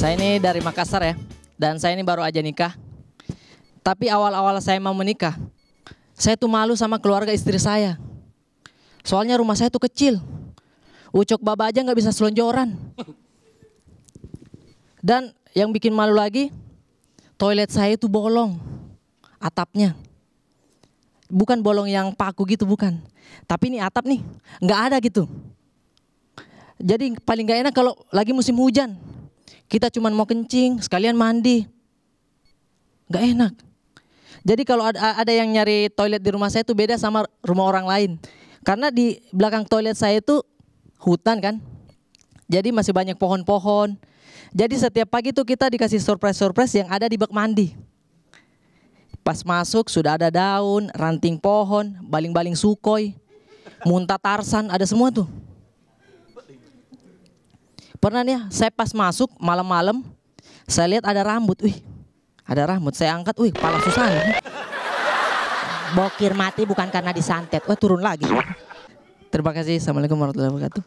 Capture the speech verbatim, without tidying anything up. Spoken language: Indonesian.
Saya ini dari Makassar ya, dan saya ini baru aja nikah. Tapi awal-awal saya mau menikah, saya tuh malu sama keluarga istri saya. Soalnya rumah saya tuh kecil, ucok baba aja nggak bisa selonjoran. Dan yang bikin malu lagi, toilet saya itu bolong, atapnya. Bukan bolong yang paku gitu, bukan. Tapi ini atap nih, nggak ada gitu. Jadi paling nggak enak kalau lagi musim hujan. Kita cuma mau kencing, sekalian mandi. Nggak enak. Jadi kalau ada, ada yang nyari toilet di rumah saya itu beda sama rumah orang lain. Karena di belakang toilet saya itu hutan kan. Jadi masih banyak pohon-pohon. Jadi setiap pagi tuh kita dikasih surprise-surprise yang ada di bak mandi. Pas masuk sudah ada daun, ranting pohon, baling-baling sukoi, muntah Tarsan, ada semua tuh. Pernah nih saya pas masuk malam-malam, saya lihat ada rambut, wih, ada rambut, saya angkat, wih, kepala Susana. Bokir mati bukan karena disantet, wah turun lagi. Terima kasih, assalamualaikum warahmatullahi wabarakatuh.